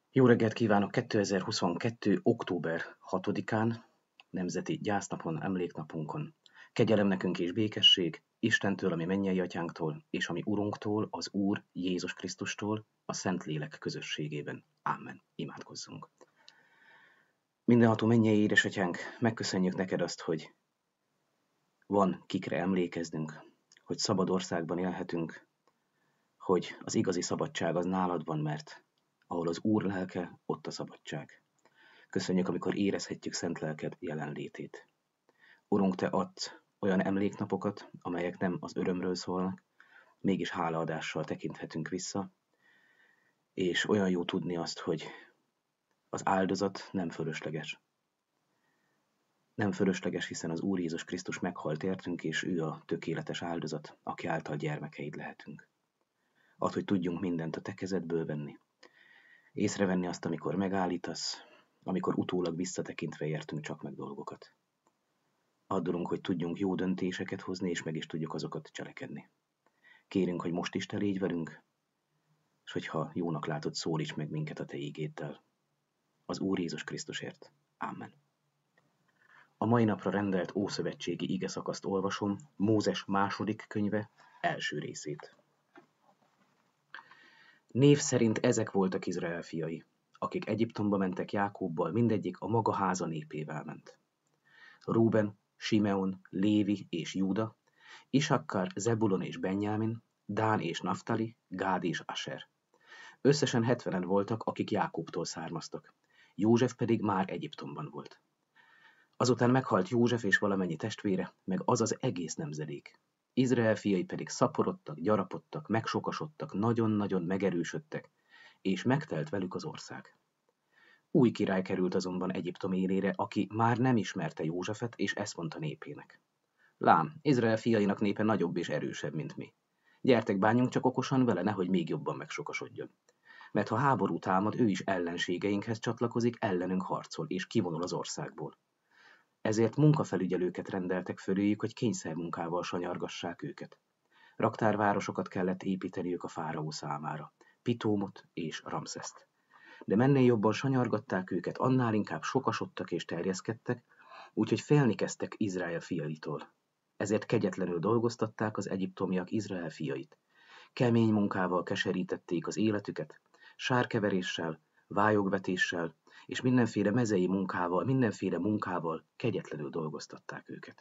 Jó reggelt kívánok 2022. október 6-án, Nemzeti Gyásznapon, Emléknapunkon. Kegyelem nekünk és békesség Istentől, ami mennyei atyánktól, és ami Urunktól, az Úr Jézus Krisztustól, a Szentlélek közösségében. Ámen. Imádkozzunk. Mindenható mennyei édesatyánk, megköszönjük neked azt, hogy van kikre emlékeznünk, hogy szabad országban élhetünk, hogy az igazi szabadság az nálad van, mert ahol az Úr lelke, ott a szabadság. Köszönjük, amikor érezhetjük szent lelked jelenlétét. Urunk, te adsz olyan emléknapokat, amelyek nem az örömről szólnak, mégis hálaadással tekinthetünk vissza, és olyan jó tudni azt, hogy az áldozat nem fölösleges. Nem fölösleges, hiszen az Úr Jézus Krisztus meghalt értünk, és ő a tökéletes áldozat, aki által gyermekeid lehetünk. Add, hogy tudjunk mindent a te kezedből venni. Észrevenni azt, amikor megállítasz, amikor utólag visszatekintve értünk csak meg dolgokat. Add, Urunk, hogy tudjunk jó döntéseket hozni, és meg is tudjuk azokat cselekedni. Kérünk, hogy most is te légy velünk, és hogyha jónak látod, szólíts meg minket a te ígéddel. Az Úr Jézus Krisztusért. Ámen. A mai napra rendelt ószövetségi igeszakaszt olvasom, Mózes második könyve első részét. Név szerint ezek voltak Izrael fiai, akik Egyiptomba mentek Jákóbbal, mindegyik a maga háza népével ment. Rúben, Simeon, Lévi és Júda, Isakkar, Zebulon és Benjámin, Dán és Naftali, Gád és Aser. Összesen 70-en voltak, akik Jákóbtól származtak. József pedig már Egyiptomban volt. Azután meghalt József és valamennyi testvére, meg az az egész nemzedék. Izrael fiai pedig szaporodtak, gyarapodtak, megsokasodtak, nagyon-nagyon megerősödtek, és megtelt velük az ország. Új király került azonban Egyiptom élére, aki már nem ismerte Józsefet, és ezt mondta népének. Lám, Izrael fiainak népe nagyobb és erősebb, mint mi. Gyertek, bánjunk csak okosan vele, nehogy még jobban megsokasodjon. Mert ha háború támad, ő is ellenségeinkhez csatlakozik, ellenünk harcol, és kivonul az országból. Ezért munkafelügyelőket rendeltek fölőjük, hogy kényszermunkával sanyargassák őket. Raktárvárosokat kellett építeniük a fáraó számára, Pitómot és Ramszeszt. De mennél jobban sanyargatták őket, annál inkább sokasodtak és terjeszkedtek, úgyhogy félni kezdtek Izrael fiaitól. Ezért kegyetlenül dolgoztatták az egyiptomiak Izrael fiait. Kemény munkával keserítették az életüket, sárkeveréssel, vályogvetéssel és mindenféle mezei munkával kegyetlenül dolgoztatták őket.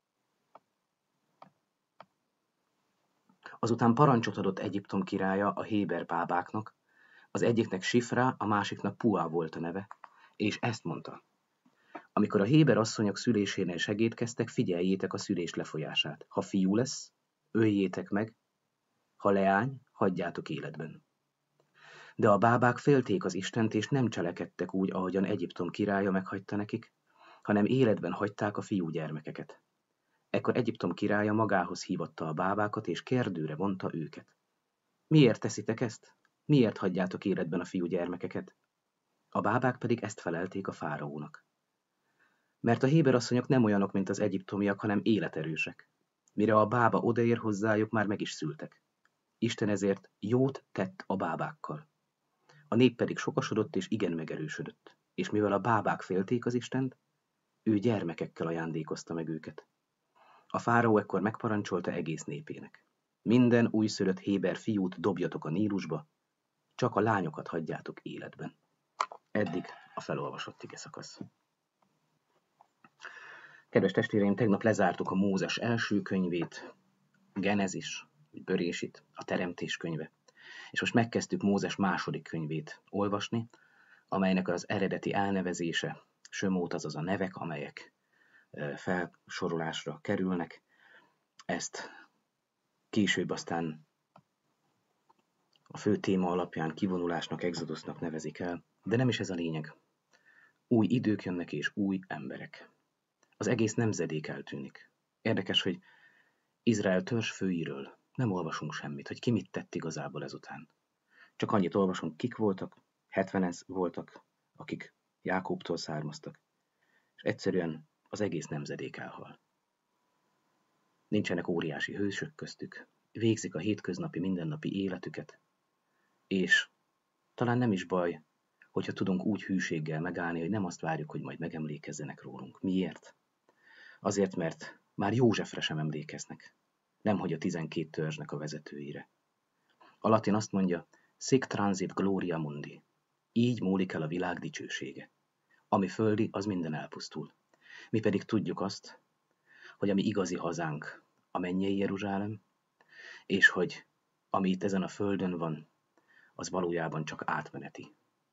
Azután parancsot adott Egyiptom királya a héber bábáknak, az egyiknek Sifrá, a másiknak Puá volt a neve, és ezt mondta. Amikor a héber asszonyok szülésénél segédkeztek, figyeljétek a szülés lefolyását. Ha fiú lesz, öljétek meg, ha leány, hagyjátok életben. De a bábák félték az Istent, és nem cselekedtek úgy, ahogyan Egyiptom királya meghagyta nekik, hanem életben hagyták a fiúgyermekeket. Ekkor Egyiptom királya magához hívatta a bábákat, és kérdőre vonta őket. Miért teszitek ezt? Miért hagyjátok életben a fiúgyermekeket? A bábák pedig ezt felelték a fáraónak. Mert a héber asszonyok nem olyanok, mint az egyiptomiak, hanem életerősek. Mire a bába odaér hozzájuk, már meg is szültek. Isten ezért jót tett a bábákkal. A nép pedig sokasodott és igen megerősödött. És mivel a bábák félték az Istent, ő gyermekekkel ajándékozta meg őket. A fáraó ekkor megparancsolta egész népének. Minden újszülött héber fiút dobjatok a Nílusba, csak a lányokat hagyjátok életben. Eddig a felolvasott igeszakasz. Kedves testvéreim, tegnap lezártuk a Mózes első könyvét, Genezis, Börésit, a Teremtés könyve, és most megkezdtük Mózes második könyvét olvasni, amelynek az eredeti elnevezése, Sömót, azaz a nevek, amelyek felsorolásra kerülnek. Ezt később aztán a fő téma alapján kivonulásnak, exodusnak nevezik el, de nem is ez a lényeg. Új idők jönnek és új emberek. Az egész nemzedék eltűnik. Érdekes, hogy Izrael törzsfőiről nem olvasunk semmit, hogy ki mit tett igazából ezután. Csak annyit olvasunk, kik voltak, 70 voltak, akik Jákóbtól származtak, és egyszerűen az egész nemzedék elhal. Nincsenek óriási hősök köztük, végzik a hétköznapi, mindennapi életüket, és talán nem is baj, hogyha tudunk úgy hűséggel megállni, hogy nem azt várjuk, hogy majd megemlékezzenek rólunk. Miért? Azért, mert már Józsefre sem emlékeznek, nemhogy a 12 törzsnek a vezetőire. A latin azt mondja, sic transit gloria mundi. Így múlik el a világ dicsősége. Ami földi, az minden elpusztul. Mi pedig tudjuk azt, hogy ami igazi hazánk a mennyei Jeruzsálem, és hogy ami itt ezen a földön van, az valójában csak átmeneti.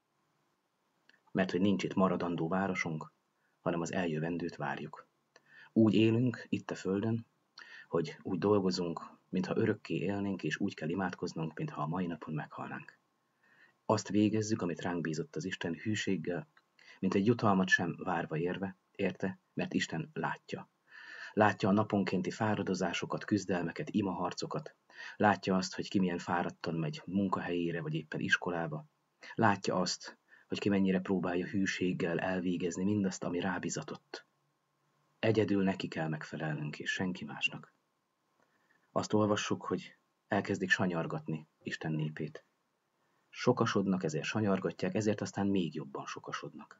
Mert hogy nincs itt maradandó városunk, hanem az eljövendőt várjuk. Úgy élünk itt a földön, hogy úgy dolgozunk, mintha örökké élnénk, és úgy kell imádkoznunk, mintha a mai napon meghalnánk. Azt végezzük, amit ránk bízott az Isten hűséggel, mint egy jutalmat sem várva érte, mert Isten látja. Látja a naponkénti fáradozásokat, küzdelmeket, imaharcokat. Látja azt, hogy ki milyen fáradtan megy munkahelyére, vagy éppen iskolába. Látja azt, hogy ki mennyire próbálja hűséggel elvégezni mindazt, ami rábizatott. Egyedül neki kell megfelelnünk, és senki másnak. Azt olvassuk, hogy elkezdik sanyargatni Isten népét. Sokasodnak, ezért sanyargatják, ezért aztán még jobban sokasodnak.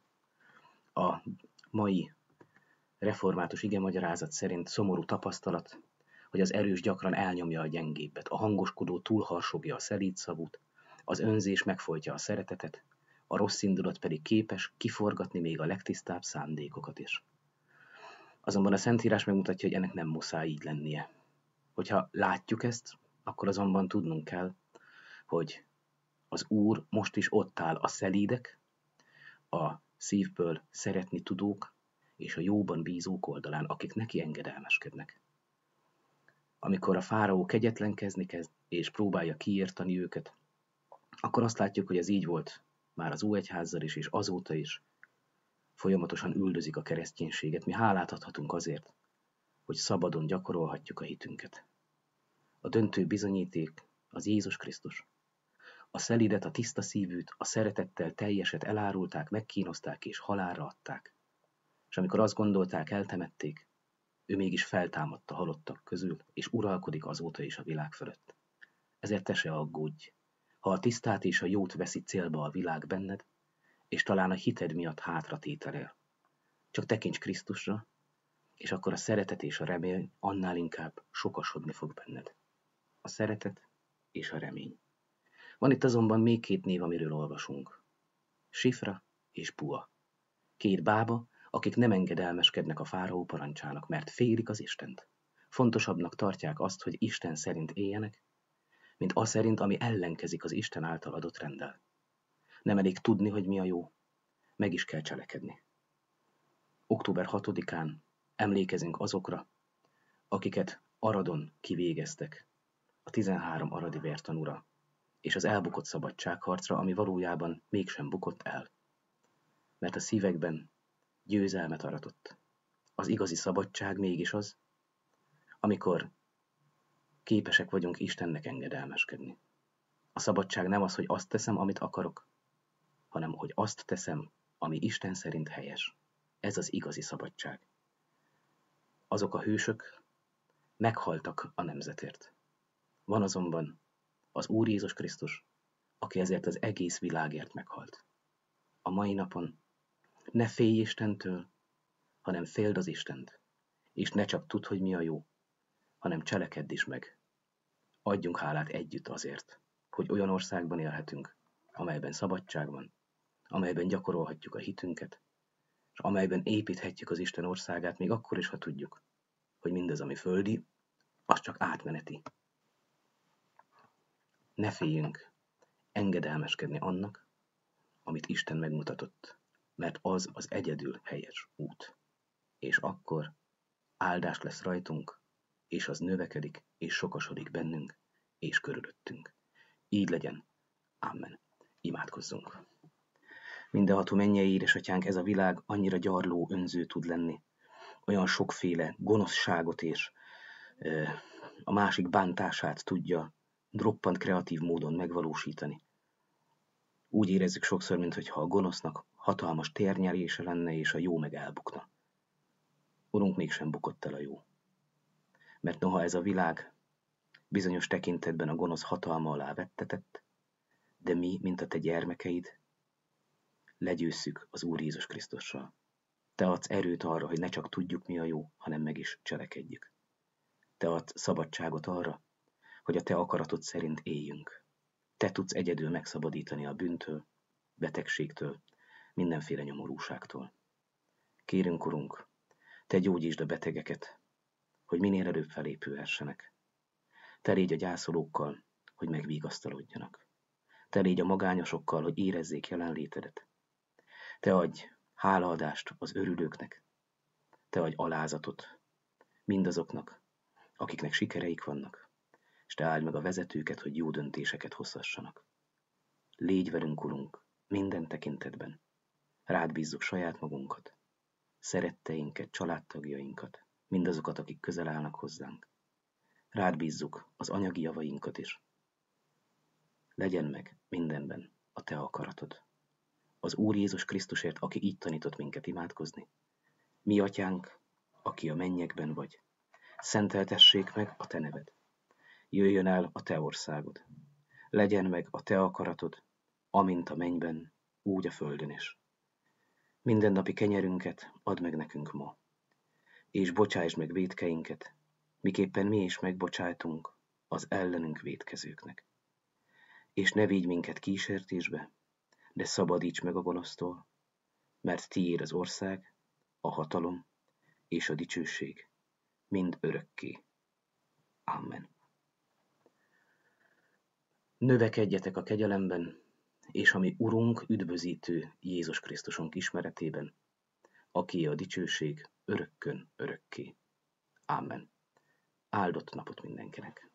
A mai református igemagyarázat szerint szomorú tapasztalat, hogy az erős gyakran elnyomja a gyengébbet, a hangoskodó túlharsogja a szelíd szavút, az önzés megfojtja a szeretetet, a rossz indulat pedig képes kiforgatni még a legtisztább szándékokat is. Azonban a Szentírás megmutatja, hogy ennek nem muszáj így lennie. Hogyha látjuk ezt, akkor azonban tudnunk kell, hogy az Úr most is ott áll a szelídek, a szívből szeretni tudók és a jóban bízók oldalán, akik neki engedelmeskednek. Amikor a fáraó kegyetlenkezni kezd és próbálja kiírtani őket, akkor azt látjuk, hogy ez így volt már az óegyházzal is, és azóta is folyamatosan üldözik a kereszténységet. Mi hálát adhatunk azért, hogy szabadon gyakorolhatjuk a hitünket. A döntő bizonyíték az Jézus Krisztus. A szelidet, a tiszta szívűt, a szeretettel teljeset elárulták, megkínozták és halálra adták. És amikor azt gondolták, eltemették, ő mégis feltámadt a halottak közül, és uralkodik azóta is a világ fölött. Ezért te se aggódj, ha a tisztát és a jót veszi célba a világ benned, és talán a hited miatt hátra tételél. Csak tekints Krisztusra, és akkor a szeretet és a remény annál inkább sokasodni fog benned. A szeretet és a remény. Van itt azonban még két név, amiről olvasunk. Sifra és Pua. Két bába, akik nem engedelmeskednek a fáraó parancsának, mert félik az Istent. Fontosabbnak tartják azt, hogy Isten szerint éljenek, mint az szerint, ami ellenkezik az Isten által adott renddel. Nem elég tudni, hogy mi a jó, meg is kell cselekedni. Október 6-án emlékezünk azokra, akiket Aradon kivégeztek, a 13 aradi vértanúra, és az elbukott szabadságharcra, ami valójában mégsem bukott el. Mert a szívekben győzelmet aratott. Az igazi szabadság mégis az, amikor képesek vagyunk Istennek engedelmeskedni. A szabadság nem az, hogy azt teszem, amit akarok, hanem hogy azt teszem, ami Isten szerint helyes. Ez az igazi szabadság. Azok a hősök meghaltak a nemzetért. Van azonban az Úr Jézus Krisztus, aki ezért az egész világért meghalt. A mai napon ne félj Istentől, hanem féld az Istent, és ne csak tudd, hogy mi a jó, hanem cselekedj is meg. Adjunk hálát együtt azért, hogy olyan országban élhetünk, amelyben szabadság van, amelyben gyakorolhatjuk a hitünket, és amelyben építhetjük az Isten országát, még akkor is, ha tudjuk, hogy mindez, ami földi, az csak átmeneti. Ne féljünk engedelmeskedni annak, amit Isten megmutatott, mert az az egyedül helyes út. És akkor áldás lesz rajtunk, és az növekedik, és sokasodik bennünk, és körülöttünk. Így legyen. Amen. Imádkozzunk. Mindenható mennyei édesatyánk, ez a világ annyira gyarló, önző tud lenni. Olyan sokféle gonoszságot és a másik bántását tudja roppant kreatív módon megvalósítani. Úgy érezzük sokszor, mintha a gonosznak hatalmas térnyerése lenne, és a jó meg elbukna. Urunk, mégsem bukott el a jó. Mert noha ez a világ bizonyos tekintetben a gonosz hatalma alá vettetett, de mi, mint a te gyermekeid, legyőzzük az Úr Jézus Krisztussal. Te adsz erőt arra, hogy ne csak tudjuk, mi a jó, hanem meg is cselekedjük. Te adsz szabadságot arra, hogy a te akaratod szerint éljünk. Te tudsz egyedül megszabadítani a bűntől, betegségtől, mindenféle nyomorúságtól. Kérünk, Urunk, te gyógyítsd a betegeket, hogy minél előbb felépülhessenek. Te légy a gyászolókkal, hogy megvigasztalodjanak. Te légy a magányosokkal, hogy érezzék jelenlétedet. Te adj hálaadást az örülőknek. Te adj alázatot mindazoknak, akiknek sikereik vannak, és te áld meg a vezetőket, hogy jó döntéseket hozhassanak. Légy velünk, Urunk, minden tekintetben. Rád bízzuk saját magunkat, szeretteinket, családtagjainkat, mindazokat, akik közel állnak hozzánk. Rád bízzuk az anyagi javainkat is. Legyen meg mindenben a te akaratod. Az Úr Jézus Krisztusért, aki így tanított minket imádkozni. Mi atyánk, aki a mennyekben vagy, szenteltessék meg a te neved. Jöjjön el a te országod. Legyen meg a te akaratod, amint a mennyben, úgy a földön is. Mindennapi kenyerünket add meg nekünk ma, és bocsásd meg vétkeinket, miképpen mi is megbocsájtunk az ellenünk vétkezőknek. És ne vigy minket kísértésbe, de szabadíts meg a gonosztól, mert tiéd az ország, a hatalom és a dicsőség, mind örökké. Amen. Növekedjetek a kegyelemben, és a mi Urunk, üdvözítő Jézus Krisztusunk ismeretében, aki a dicsőség örökkön örökké. Amen. Áldott napot mindenkinek!